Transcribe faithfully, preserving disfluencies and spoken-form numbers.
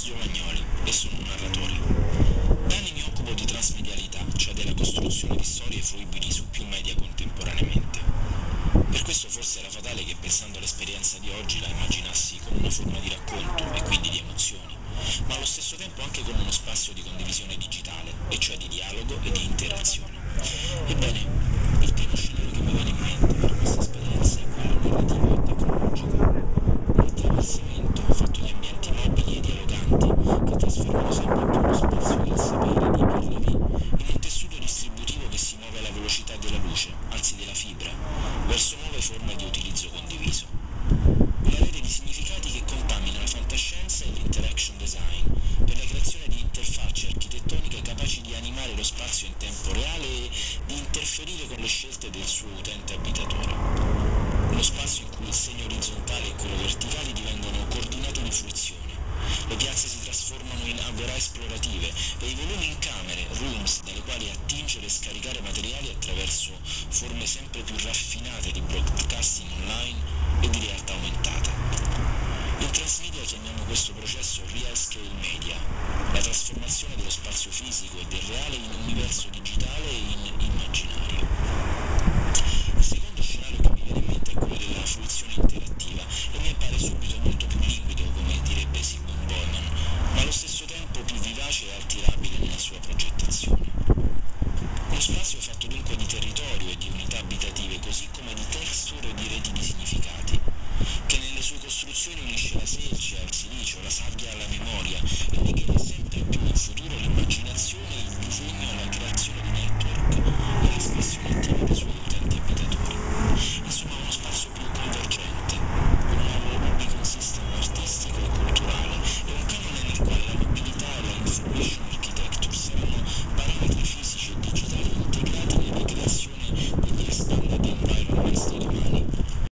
Giovagnoli e sono un narratore. Da anni mi occupo di transmedialità, cioè della costruzione di storie fruibili su più media contemporaneamente. Per questo forse era fatale che pensando all'esperienza di oggi la immaginassi come una forma di racconto e quindi di emozioni, ma allo stesso tempo anche come uno spazio di condivisione digitale, e cioè di dialogo e di interazione. Ebbene, il primo scenario che mi viene in mente per questa esperienza è quello narrativo e tecnologico. Un attraversamento fatto di ambienti mobili e dialoganti che trasformano sempre più lo spazio del sapere di Pierre Lévy in un tessuto distributivo che si muove alla velocità della luce, anzi della fibra, verso nuove forme di utilizzo condiviso. Una rete di significati che contamina la fantascienza e l'interaction design per la creazione di interfacce architettoniche capaci di animare lo spazio in tempo reale e di interferire con le scelte del suo utente abitatore. Uno spazio in cui il segno orizzontale e quello verticale divengono coordinate di fruizione. Le piazze si trasformano in agorà esplorative e i volumi in camere, rooms, dalle quali attingere e scaricare materiali attraverso forme sempre più raffinate di broadcasting online e di realtà aumentata. In Transmedia chiamiamo questo processo